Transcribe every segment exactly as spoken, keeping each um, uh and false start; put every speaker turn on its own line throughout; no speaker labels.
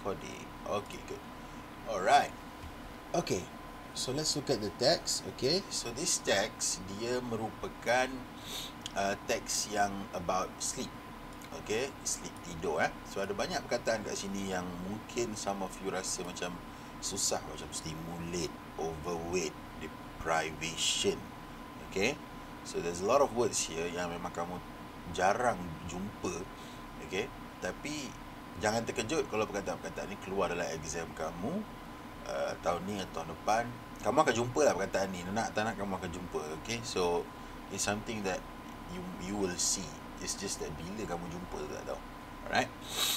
recording. Okay, good. Alright. Okay. So let's look at the text. Okay. So this text dia merupakan uh, teks yang about sleep. Okay, sleep, tidur eh. So ada banyak perkataan kat sini yang mungkin some of you rasa macam susah, macam stimulate, overweight, deprivation. Okay. So there's a lot of words here yang memang kamu jarang jumpa. Okay. Tapi jangan terkejut kalau perkataan-perkataan ni keluar dalam exam kamu uh, tahun ni atau tahun depan. Kamu akan jumpa lah perkataan ni. Nak tak nak kamu akan jumpa. Okay. So it's something that you you will see. It's just that bila kamu jumpa tu tak tahu. Alright.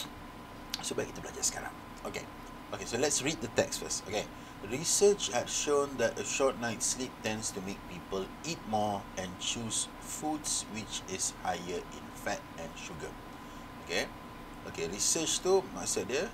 So baik kita belajar sekarang. Okay. Okay, so let's read the text first. Okay. Research has shown that a short night's sleep tends to make people eat more and choose foods which is higher in fat and sugar. Okay. Okay, research tu maksud dia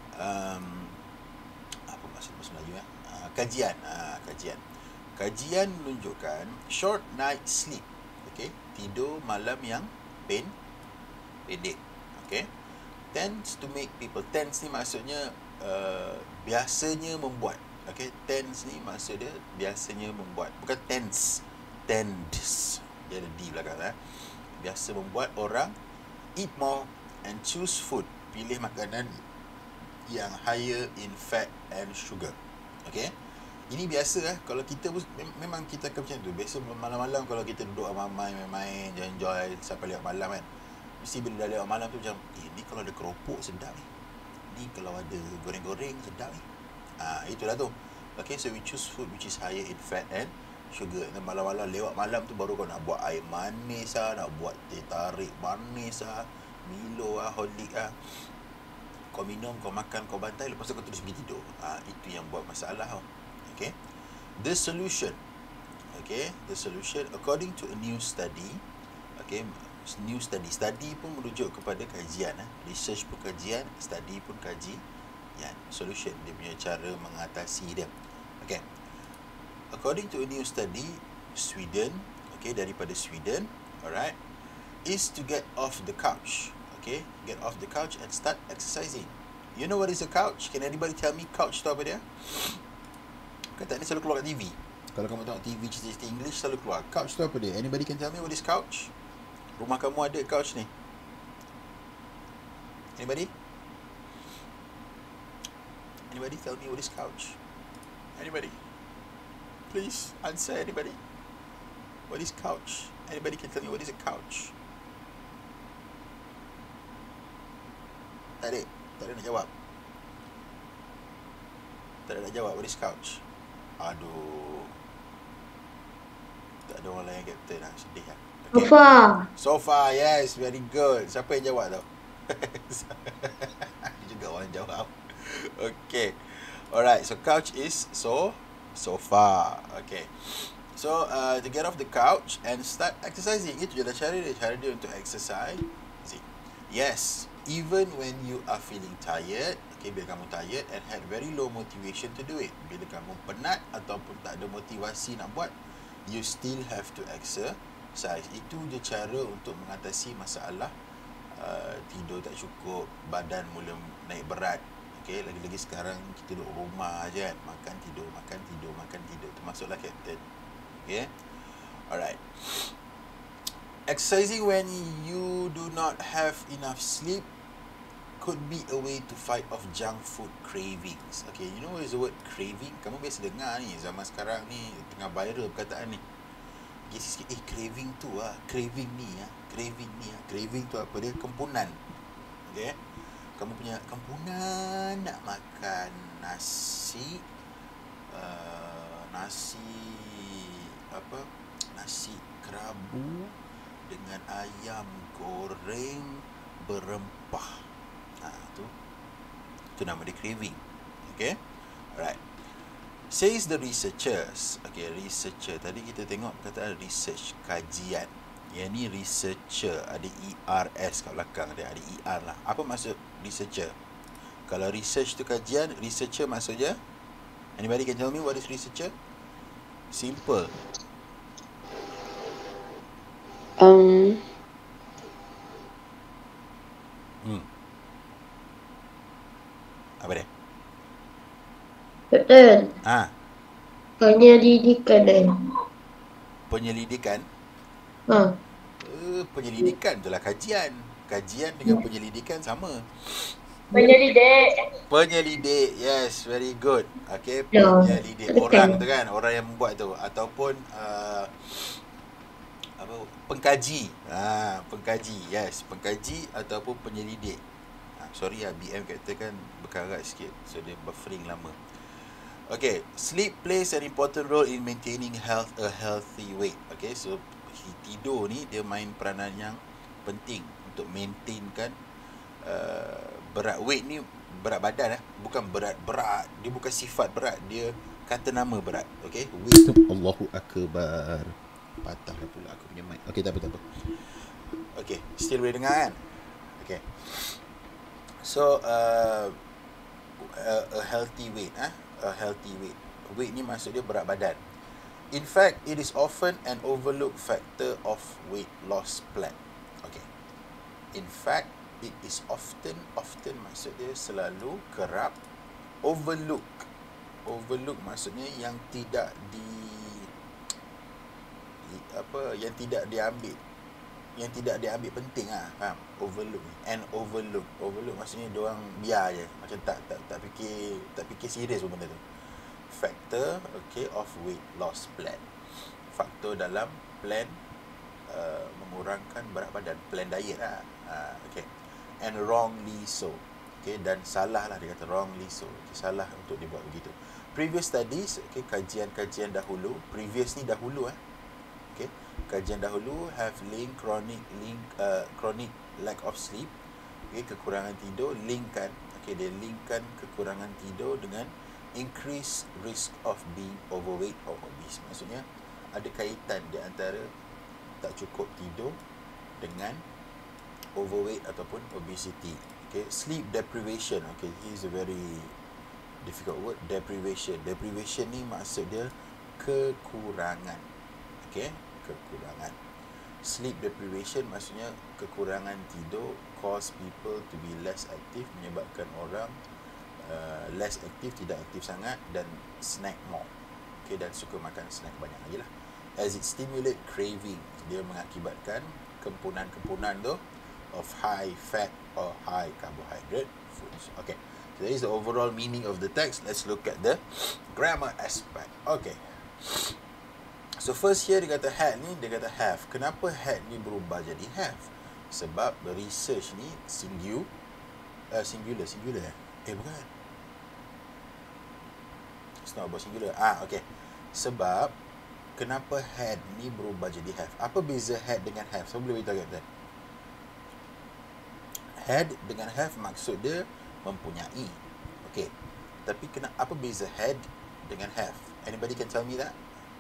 um, apa maksud bahasa Melayu eh? Uh, kajian. Uh, kajian. Kajian menunjukkan short night sleep. Okay. Tidur malam yang pen pendek. Okay. Tends to make people, tends ni maksudnya uh, biasanya membuat. Okay, tends ni maksud dia biasanya membuat, bukan tends, tends dia ada D belakang eh. Biasa membuat orang eat more and choose food, pilih makanan yang higher in fat and sugar. Okay, ini biasa eh. Kalau kita mem- memang kita akan macam tu. Biasa malam-malam kalau kita duduk ramai main-main, enjoy sampai lewat malam kan, mesti bila dah lewat malam tu macam, eh ni kalau ada keropok sedap ni, ni kalau ada goreng-goreng sedap ni. Ah, itulah tu. Okay, so we choose food which is higher in fat and sugar. Dan malam-malam lewat malam tu baru kau nak buat air manis lah, nak buat teh tarik manis lah, Milo lah, Holik lah. Kau minum, kau makan, kau bantai, lepas tu kau terus pergi tidur. Ah, itu yang buat masalah tau. Okay. The solution. Okay, the solution according to a new study. Okay, new study. Study pun merujuk kepada kajian eh. Research pun kajian, study pun kaji. Ya, solution dia punya cara mengatasi dia. Okay. According to a new study, Sweden, okay, daripada Sweden, alright, is to get off the couch. Okay, get off the couch and start exercising. You know what is a couch? Can anybody tell me couch tu apa dia? Kata ni selalu keluar kat T V. Kalau kamu tengok T V cerita-cerita English selalu keluar. Couch tu apa dia? Anybody can tell me what is couch? Rumah kamu ada couch ni? Anybody? Anybody tell me what is couch? Anybody? Please answer, anybody. What is couch? Anybody can tell me what is a couch? Tak ada. Tak ada nak jawab. Tak ada nak jawab. What is couch? Aduh. Tak ada orang lain yang captain lah. Sedih lah. Okay.
Sofa.
Sofa, yes. Very good. Siapa yang jawab tau? Juga orang jawab. Okay. Alright. So couch is so sofa. Okay. So uh, to get off the couch and start exercising. Itu je lah cara dia. Cara dia untuk exercise. Yes. Even when you are feeling tired. Okay, bila kamu tired and had very low motivation to do it. Bila kamu penat ataupun tak ada motivasi nak buat, you still have to exercise. Itu je cara untuk mengatasi masalah uh, tidur tak cukup, badan mula naik berat. Okay, lagi-lagi sekarang kita duduk rumah je kan, makan tidur, makan tidur, makan tidur. Termasuklah captain. Okay, alright. Exercising when you do not have enough sleep could be a way to fight off junk food cravings. Okay, you know what is the word craving? Kamu biasa dengar ni, zaman sekarang ni tengah viral perkataan ni. Okay, sikit, eh craving tu lah, craving ni lah, craving ni lah. Craving tu apa dia? Kempunan. Okay, kamu punya kempunan nak makan nasi, uh, nasi apa? Nasi kerabu dengan ayam goreng berempah. Ha, tu. Tu nama dia craving. Okay? Alright. Says the researchers. Okay, researcher. Tadi kita tengok perkataan research, kajian. Yang ni researcher. Ada E R S kat belakang dia. Ada E R lah. Apa maksud researcher? Kalau research tu kajian, researcher maksudnya? Anybody can tell me what is researcher? Simple.
Um,
Hmm. Apa dia?
Betul.
Ah,
Penyelidikan eh.
penyelidikan.
Ha.
Eh, penyelidikan itulah kajian. Kajian dengan penyelidikan sama.
Penyelidik.
Penyelidik, yes, very good. Okay,
No.
penyelidik. Orang tu kan, orang yang membuat tu. Ataupun uh, apa, pengkaji. Ha, pengkaji, yes, pengkaji ataupun penyelidik. Ha, sorry lah, B M kata kan berkarat sikit, so dia buffering lama. Okay, sleep plays an important role in maintaining health a healthy weight. Okay, so tidur ni dia main peranan yang penting untuk maintainkan uh, berat weight ni, berat badan eh, bukan berat-berat, dia bukan sifat berat, dia kata nama berat. Okay, weight tu Allahu Akbar. Patahlah pula aku punya mic. Okay, tak apa, tak apa. Okay, still boleh dengar kan? Okay. So, uh, a, a healthy weight eh? A healthy weight. Weight ni maksud dia berat badan. In fact, it is often an overlooked factor of weight loss plan. Okay. In fact, it is often, often maksud dia selalu, kerap, overlook. Overlook maksudnya yang tidak di, apa, yang tidak diambil, yang tidak diambil penting ah, faham? Overlook, and overlook. Overlook maksudnya diorang biar je, macam tak tak tak fikir, tak fikir serius pun benda tu. Factor, okay, of weight loss plan. Faktor dalam plan uh, mengurangkan berat badan, plan diet lah. Uh, okay. And wrongly so. Okay, dan salah lah, dia kata wrongly so. Okay, salah untuk dibuat begitu. Previous studies, okay, kajian-kajian dahulu, previous ni dahulu eh. Okay, kajian dahulu have link chronic link uh, chronic lack of sleep, okay, kekurangan tidur, linkkan, okay, dia linkkan kekurangan tidur dengan increase risk of being overweight or obese. Maksudnya ada kaitan di antara tak cukup tidur dengan overweight ataupun obesity. Okay, sleep deprivation. Okay, here's a very difficult word, deprivation. Deprivation ni maksud dia kekurangan. Okay, kekurangan. Sleep deprivation maksudnya kekurangan tidur cause people to be less active, menyebabkan orang uh, less aktif, tidak aktif sangat, dan snack more. Okay, dan suka makan snack banyak lagi lah. As it stimulate craving, dia mengakibatkan kempunan-kempunan tu of high fat or high carbohydrate foods. Okay, so that is the overall meaning of the text. Let's look at the grammar aspect. Okay, so first here dia kata had ni, dia kata have. Kenapa had ni berubah jadi have? Sebab research ni singular, uh, singular, singular eh? Eh bukan, it's not about singular. Ah, okay. Sebab kenapa had ni berubah jadi have? Apa beza had dengan have? So boleh beritahu Captain? Had dengan have maksud dia mempunyai. Okay, tapi kena, apa beza had dengan have? Anybody can tell me that?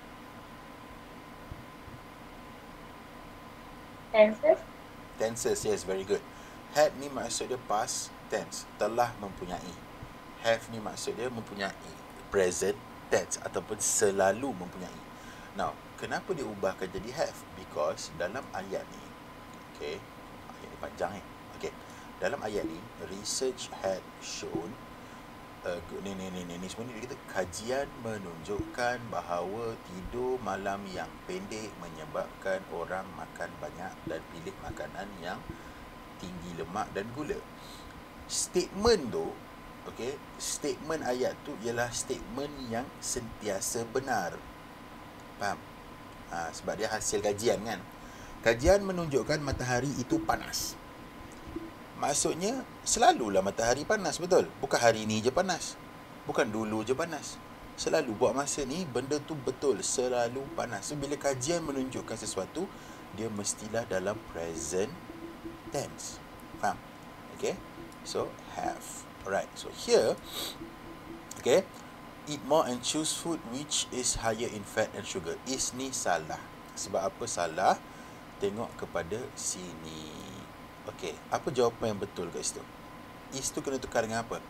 Tenses.
Tenses, yes, very good. Had ni maksud dia past tense, telah mempunyai. Have ni maksud dia mempunyai, present tense ataupun selalu mempunyai. Now, kenapa dia ubahkan jadi have? Because dalam ayat ni, okay, ayat ni panjang eh. Okay, dalam ayat ni, research had shown, uh, ni, ni, ni, ni, ni semua ni dia kata, kajian menunjukkan bahawa tidur malam yang pendek menyebabkan orang makan banyak dan pilih makanan yang tinggi lemak dan gula. Statement tu, okay, statement ayat tu ialah statement yang sentiasa benar. Faham? Ha, sebab dia hasil kajian kan. Kajian menunjukkan matahari itu panas. Maksudnya selalulah matahari panas, betul? Bukan hari ni je panas, bukan dulu je panas. Selalu buat masa ni benda tu betul, selalu panas. So bila kajian menunjukkan sesuatu, dia mestilah dalam present tense. Faham? Okay, so have. Alright, so here, okay, eat more and choose food which is higher in fat and sugar. Is ni salah. Sebab apa salah? Tengok kepada sini. Okay, apa jawapan yang betul kat situ? Is tu kena tukar dengan apa?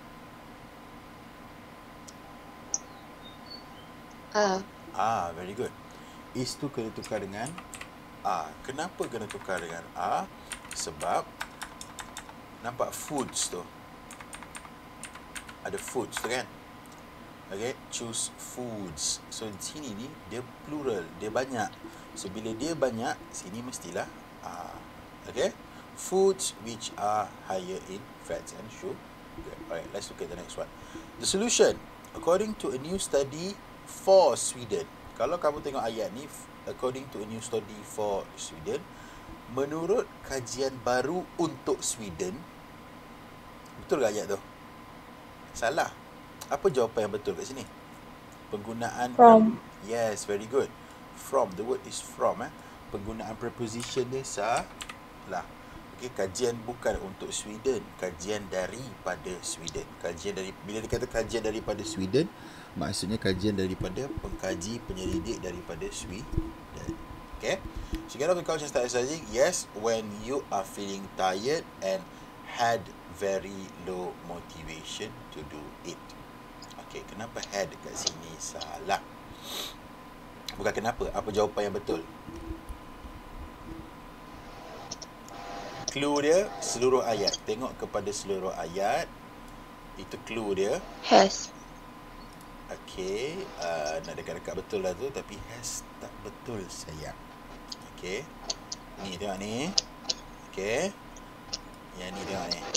Ah.
Ah, very good. Is tu kena tukar dengan A. Kenapa kena tukar dengan A? Sebab nampak foods tu ada foods tu kan. Okay, choose foods. So di sini ni dia plural, dia banyak. So bila dia banyak, sini mestilah are. Okay, foods which are higher in fats and sugar. Alright, let's look at the next one. The solution, according to a new study for Sweden. Kalau kamu tengok ayat ni, according to a new study for Sweden, menurut kajian baru untuk Sweden. Betul ke ayat tu? Salah. Apa jawapan yang betul kat sini? Penggunaan
From.
Yes, very good. From, the word is from eh. Penggunaan preposition dia salah. Okey, kajian bukan untuk Sweden, kajian daripada Sweden. Kajian dari bila dikata kajian daripada Sweden, maksudnya kajian daripada pengkaji penyelidik daripada Sweden. Okay? So get off the couch and start exercising. Yes, when you are feeling tired and had very low motivation to do it. Okay, kenapa had kat sini salah? Bukan kenapa, apa jawapan yang betul? Clue dia seluruh ayat. Tengok kepada seluruh ayat. Itu clue dia.
Has.
Okay, uh, nak dekat-dekat betul lah tu, tapi has tak betul sayang. Okay, ni tengok ni. Okay, yang ni tengok ni.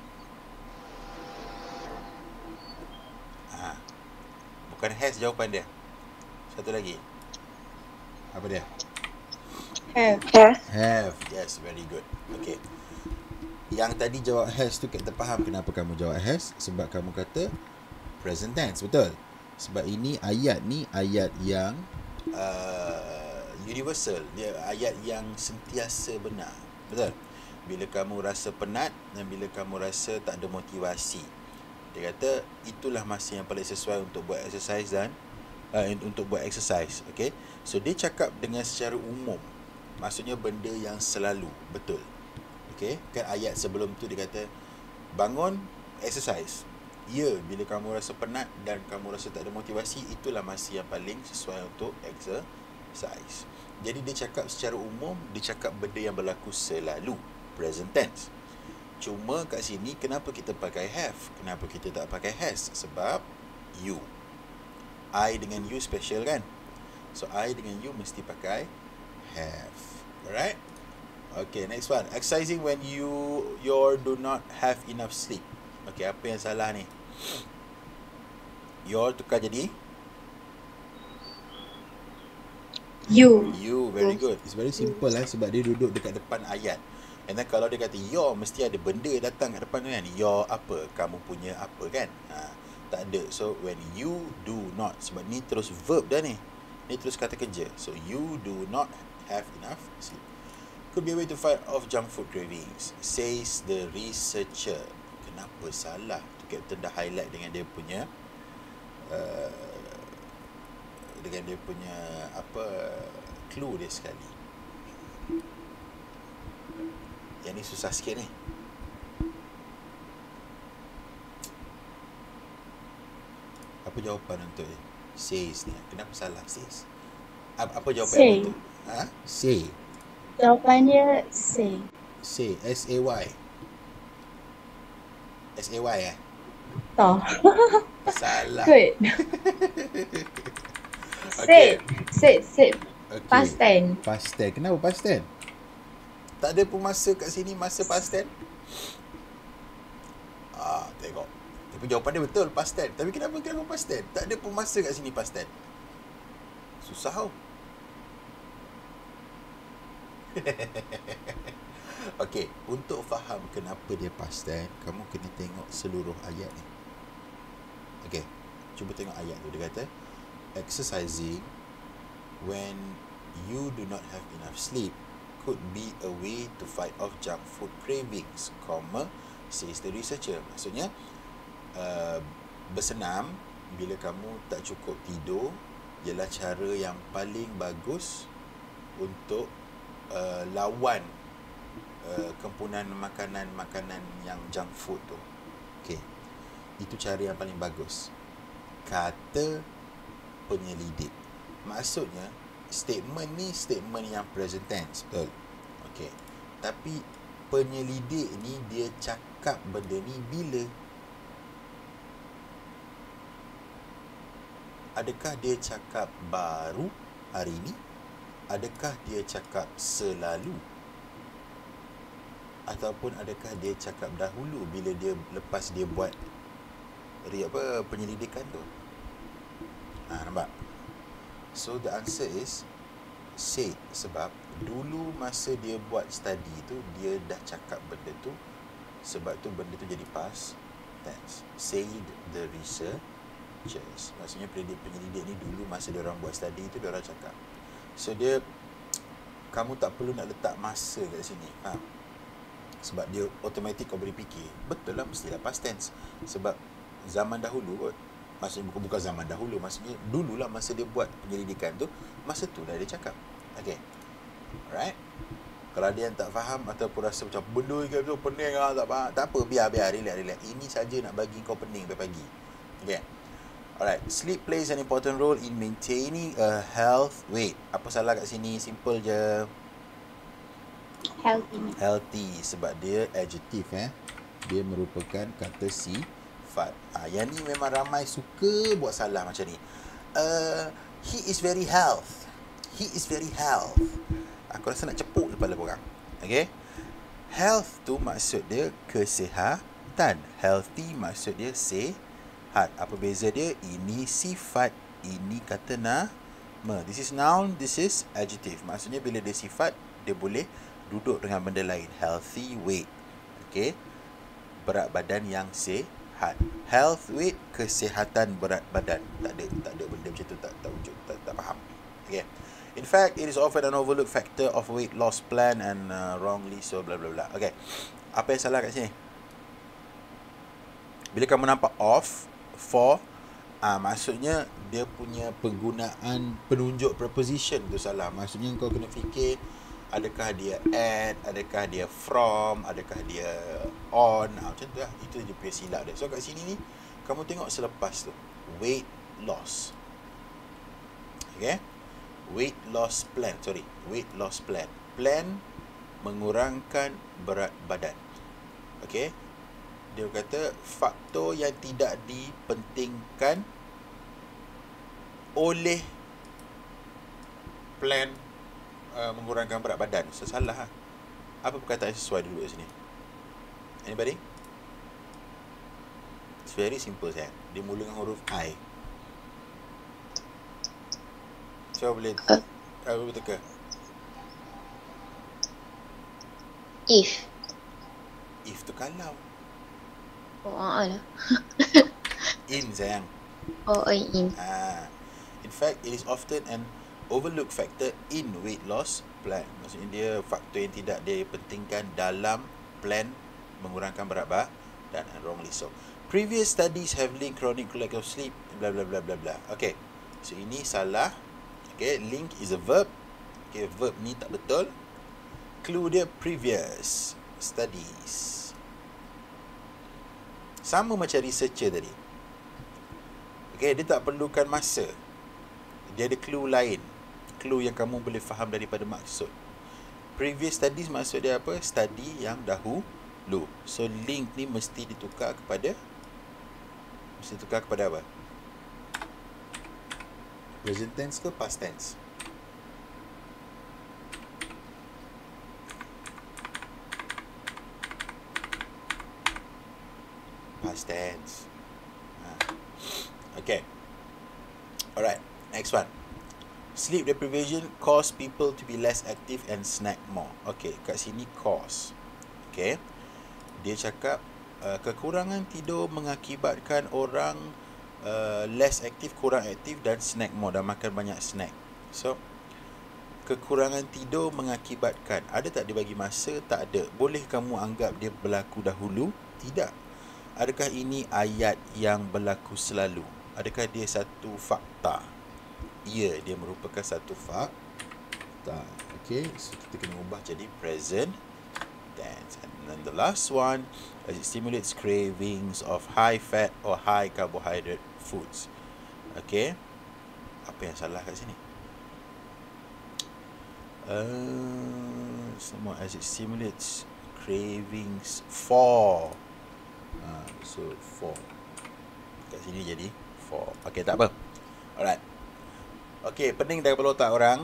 Ha. Bukan has jawapan dia. Satu lagi. Apa dia?
Have. Have.
Have. Yes, very good. Okay. Yang tadi jawab has tu kita faham kenapa kamu jawab has. Sebab kamu kata present tense. Betul? Sebab ini ayat ni ayat yang uh, universal. Dia ayat yang sentiasa benar. Betul? Bila kamu rasa penat dan bila kamu rasa tak ada motivasi, dia kata itulah masa yang paling sesuai untuk buat exercise dan uh, untuk buat exercise. Okay, so dia cakap dengan secara umum, maksudnya benda yang selalu. Betul? Okay, kan ayat sebelum tu dia kata bangun, exercise. Ya, bila kamu rasa penat dan kamu rasa tak ada motivasi, itulah masa yang paling sesuai untuk exercise. Jadi dia cakap secara umum, dia cakap benda yang berlaku selalu, present tense. Cuma kat sini kenapa kita pakai have? Kenapa kita tak pakai has? Sebab you. I dengan you special kan? So I dengan you mesti pakai have. Alright? Okay, next one. Exercising when you your do not have enough sleep. Okay, apa yang salah ni? Your tukar jadi
You.
you. Very good. It's very simple lah, sebab dia duduk dekat depan ayat. And then kalau dia kata your, mesti ada benda datang kat depan tu kan. Your apa? Kamu punya apa kan? Ha, tak ada. So when you do not, sebab ni terus verb dah ni. Ni terus kata kerja. So you do not have enough sleep. Could be a way to fight off junk food cravings, says the researcher. Kenapa salah? Tu Captain dah highlight dengan dia punya uh, dengan dia punya apa clue dia sekali. Yang ni susah sikit ni. Apa jawapan untuk dia? Says ni. Kenapa salah says? Apa, apa jawapan
Say.
yang betul? Ha? Say.
Jawapannya say.
Say. S A Y. S A Y eh?
Tahu.
Salah.
Good.
Okay.
Sit. Sit. Sit.
Okay.
Past tense.
Past tense. Kenapa past tense? Tak ada pun masa kat sini, masa past tense. Ah, tengok. Tapi jawapan dia betul, past tense. Tapi kenapa kenapa past tense? Tak ada pun masa kat sini past tense. Susah tau. Okey, untuk faham kenapa dia past tense, kamu kena tengok seluruh ayat ni. Okey, cuba tengok ayat tu. Dia kata, exercising when you do not have enough sleep could be a way to fight off junk food cravings, comma, says the researcher. Maksudnya, uh, bersenam bila kamu tak cukup tidur ialah cara yang paling bagus untuk uh, lawan uh, kempunan makanan-makanan yang junk food tu. Okey. Itu cara yang paling bagus, kata penyelidik. Maksudnya statement ni statement yang present tense, betul? Okey. Tapi penyelidik ni dia cakap benda ni bila? Adakah dia cakap baru hari ini? Adakah dia cakap selalu? Ataupun adakah dia cakap dahulu bila dia lepas dia buat ri apa penyelidikan tu? Ha, nampak? So the answer is said, sebab dulu masa dia buat study tu dia dah cakap benda tu, sebab tu benda tu jadi past tense. Said the researchers. Maksudnya penyelidik ni dulu masa dia orang buat study tu dia orang cakap. So dia, kamu tak perlu nak letak masa kat sini, ha? Sebab dia automatik kau boleh fikir, betul lah mestilah past tense. Sebab zaman dahulu kot, maksudnya bukan, bukan zaman dahulu, maksudnya dululah masa dia buat penyelidikan tu, masa tu dah dia cakap. Okay, alright. Kalau ada yang tak faham ataupun rasa macam benda tu pening lah, tak faham, tak apa, biar, biar, relax, relax. Ini saja nak bagi kau pening pagi-pagi. Okay, alright. Sleep plays an important role in maintaining a health weight. Apa salah kat sini? Simple je.
Healthy.
Healthy, sebab dia adjective eh. Dia merupakan kata sifat. Ah, yang ni memang ramai suka buat salah macam ni. Uh, he is very health. He is very health. Aku rasa nak cepuk kepala korang. Okay. Health tu maksud dia kesihatan. Healthy maksud dia sihat. Apa beza dia? Ini sifat, ini kata nama. This is noun, this is adjective. Maksudnya bila dia sifat, dia boleh duduk dengan benda lain. Healthy weight. Okay. Berat badan yang sihat. Health weight, kesihatan berat badan. Tak ada, tak ada benda macam tu, tak, tak wujud, tak, tak faham. Okay. In fact, it is often an overlooked factor of weight loss plan and uh, wrongly so bla bla bla. Okay. Apa yang salah kat sini? Bila kamu nampak off, for, ah, maksudnya dia punya penggunaan penunjuk preposition tu salah. Maksudnya kau kena fikir, adakah dia at, adakah dia from, adakah dia on, ah, macam tu lah. Itu dia punya silap dia. So kat sini ni, kamu tengok selepas tu, weight loss. Okay. Weight loss plan, sorry, weight loss plan. Plan mengurangkan berat badan. Okay. Dia kata faktor yang tidak dipentingkan oleh plan uh, mengurangkan berat badan. So, salah lah. Apa perkataan yang sesuai dulu kat sini? Anybody? It's very simple sayang. Dia mula dengan huruf I. Cuba boleh
Uh.
Apa betul ke?
If.
If tu kalau.
Oh, ah lah.
In sayang.
Oh, I in.
Ah, in fact, it is often an overlooked factor in weight loss plan. Maksudnya dia faktor yang tidak dipentingkan dalam plan mengurangkan berat badan, and wrongly so. Previous studies have linked chronic lack of sleep, bla bla bla bla bla. Okay, so ini salah. Okay, link is a verb. Okay, verb ni tak betul. Clue dia previous studies. Sama macam researcher tadi. Okay, dia tak perlukan masa. Dia ada clue lain. Clue yang kamu boleh faham daripada maksud. Previous studies maksud dia apa? Study yang dahulu. So, link ni mesti ditukar kepada Mesti tukar kepada apa? Present tense ke past tense? Past tense. Ha. Okay. Alright, next one. Sleep deprivation cause people to be less active and snack more. Okay, kat sini cause. Okay. Dia cakap uh, kekurangan tidur mengakibatkan orang uh, less aktif, kurang aktif dan snack more, dan makan banyak snack. So, kekurangan tidur mengakibatkan, ada tak dia bagi masa? Tak ada. Boleh kamu anggap dia berlaku dahulu? Tidak. Adakah ini ayat yang berlaku selalu? Adakah dia satu fakta? Ya, dia merupakan satu fakta. Okay, so kita kena ubah jadi present tense. And then the last one, as it stimulates cravings of high fat or high carbohydrate foods. Okay, apa yang salah kat sini? Uh, semua as it stimulates cravings for. Uh, so for kat sini jadi for. Okay, tak apa. Alright. Okay, pening dah kepala otak orang.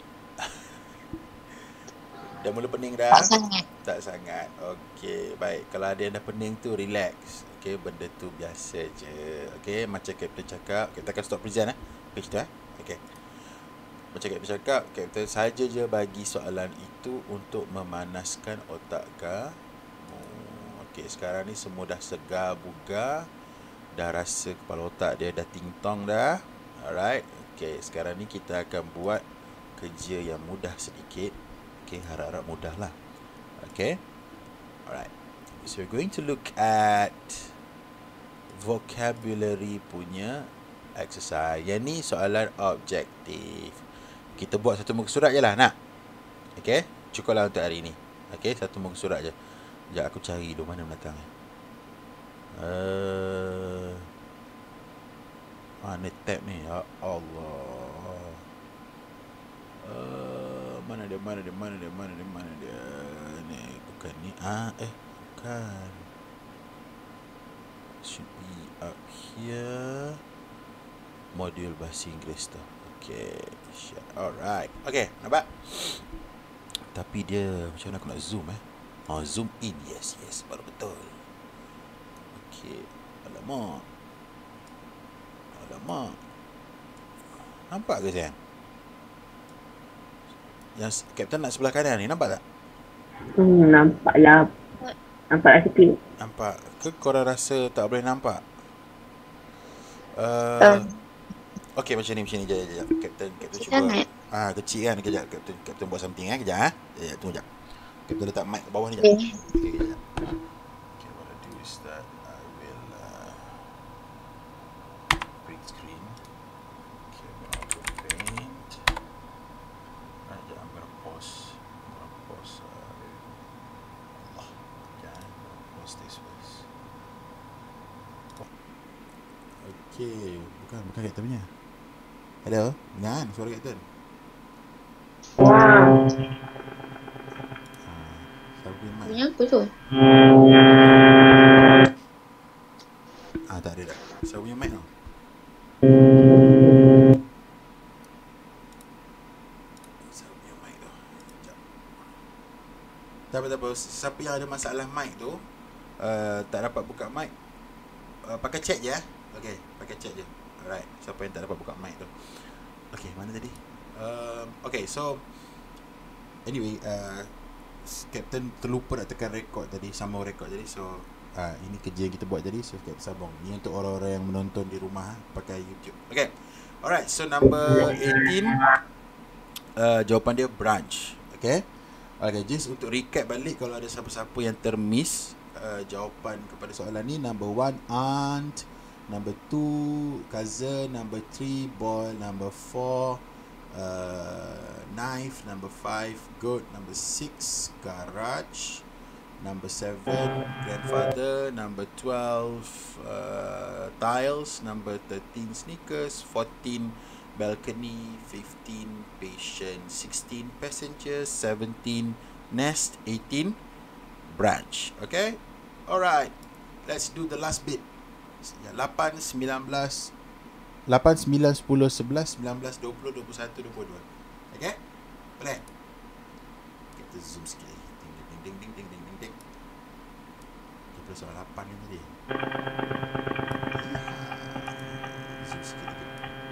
Dah mula pening dah?
Tak sangat.
Tak sangat. Okay, baik. Kalau ada yang dah pening tu, relax. Okay, benda tu biasa je. Okay, macam Captain cakap. Kita akan stop present eh. Okay, kita eh. Okay. Macam Captain cakap, Captain saja je bagi soalan itu untuk memanaskan otak kamu. Okay, sekarang ni semua dah segar bugar. Dah rasa kepala otak dia dah ting-tong dah. Alright. Okay, sekarang ni kita akan buat kerja yang mudah sedikit. Okay, harap-harap mudah lah. Okay. Alright. So we're going to look at vocabulary punya exercise. Yang ni soalan objektif. Kita buat satu muka surat je lah, nak? Okay. Cukuplah untuk hari ni. Okay, satu muka surat je. Sekejap aku cari dulu mana menatang. Uh, mana tab ni? Ya Allah. Uh, mana dia, mana dia, mana dia, mana dia, mana dia. Ni, bukan ni. Ah, eh, bukan. Should be up here. Modul bahasa Inggeris tu. Okay. Alright. Okay, nampak? Tapi dia, macam mana aku nak zoom eh? Oh, zoom in. Yes, yes. Baru betul. Okay. Alamak. Alamak. Nampak ke sayang? Yang Captain nak sebelah kanan ni, nampak tak?
Hmm, nampak lah. Nampak lah sikit.
Nampak. Ke korang rasa tak boleh nampak? Uh,
Um,
okay, macam ni, macam ni. Sekejap, sekejap. Captain, Captain
Kecil
cuba.
sangat.
Ah, kecil kan? Kejap, Captain, Captain buat something eh. Kejap, eh. Kejap, tunggu sekejap. Captain letak mic ke bawah ni, sekejap.
Okay.
Okay, kejap. Okay, what I do is that I will uh, bring screen. Okay, I'm gonna open paint. Right, sekejap, I'm gonna pause. I'm gonna pause. Uh, Allah. Sekejap, I'm gonna pause this first. Okay, bukan, bukan Captain punya. Hello, dengar kan suara Captain?
Wow.
Ah, siapa punya mic?
Punya apa tu?
Ah, tak ada dah. Siapa punya mic tu? Siapa punya mic tu? Sekejap. Tak apa, tak apa. Siapa yang ada masalah mic tu, uh, tak dapat buka mic, uh, pakai chat je eh. Okay, pakai chat je. Alright, siapa yang tak dapat buka mic tu. Okay, mana tadi? Um, okay, so anyway, uh, Captain terlupa nak tekan record tadi, sambung record tadi. So uh, ini kerja yang kita buat tadi. So Captain sambung. Ini untuk orang-orang yang menonton di rumah pakai YouTube. Okay, alright. So number eighteen, uh, jawapan dia branch. Okay. Okay, just untuk recap balik, kalau ada siapa-siapa yang termiss uh, jawapan kepada soalan ni. Number one, aunt. Number two, cousin. Number three, ball. Number four, uh, knife. Number five, goat. Number six, garage. Number seven, grandfather. Number twelve, uh, tiles. Number thirteen, sneakers. Fourteen, balcony. Fifteen, patient. Sixteen, passengers. Seventeen, nest. Eighteen, branch. Okay. Alright, let's do the last bit. Lapan, sembilan belas, lapan, sembilan, sepuluh, sebelas, sembilan belas, dua puluh, dua puluh satu, dua puluh dua. Okay? Boleh? Kita zoom sikit lagi. Ding, ding, ding, ding, ding, ding, ding, ding. Kita soal lapan ni tadi. Zoom sikit lagi.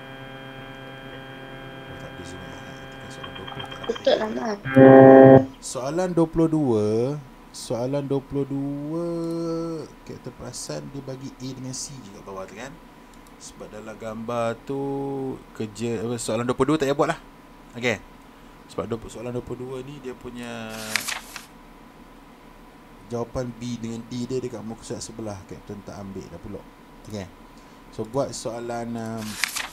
Oh, tak ada zoom lah. Tekan soalan dua puluh tak dapat.
Tutup lah mak.
Soalan dua puluh dua. Soalan dua puluh dua, Captain perasan dia bagi A dengan C je kat bawah tu kan. Sebab dalam gambar tu kerja apa, soalan dua puluh dua tak payah buat lah. Okay. Sebab soalan dua puluh dua ni dia punya jawapan B dengan D dia dekat muka surat sebelah. Captain tak ambil dah pula. Okay. So buat soalan um,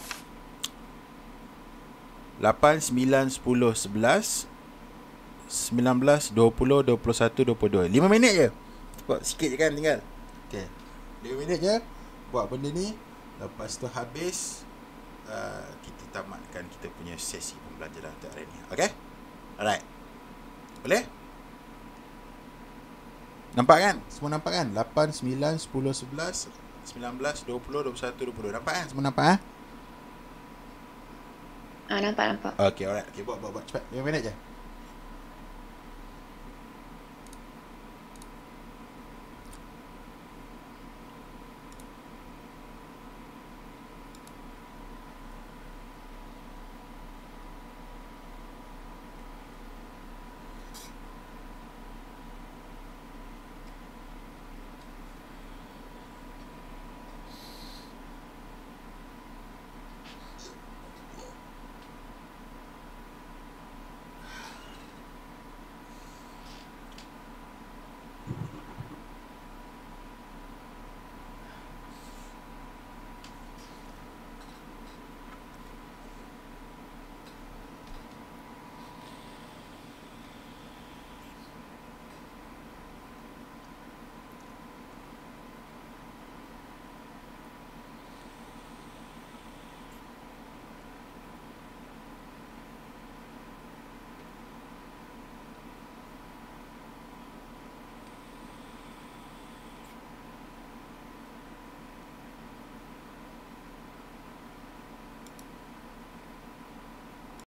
lapan, sembilan, sepuluh, sebelas, sembilan belas, dua puluh, dua puluh satu, dua puluh dua. lima minit je. Buat sikit je kan tinggal. Okay, lima minit je buat benda ni. Lepas tu habis, uh, kita tamatkan kita punya sesi pembelajaran untuk hari ni. Okay. Alright. Boleh? Nampak kan? Semua nampak kan? lapan, sembilan, sepuluh, sebelas, sembilan belas, dua puluh, dua puluh satu, dua puluh dua. Nampak kan? Semua nampak kan?
Ah, nampak, nampak.
Okay, alright. Okay, buat, buat, buat. Cepat. lima minit je.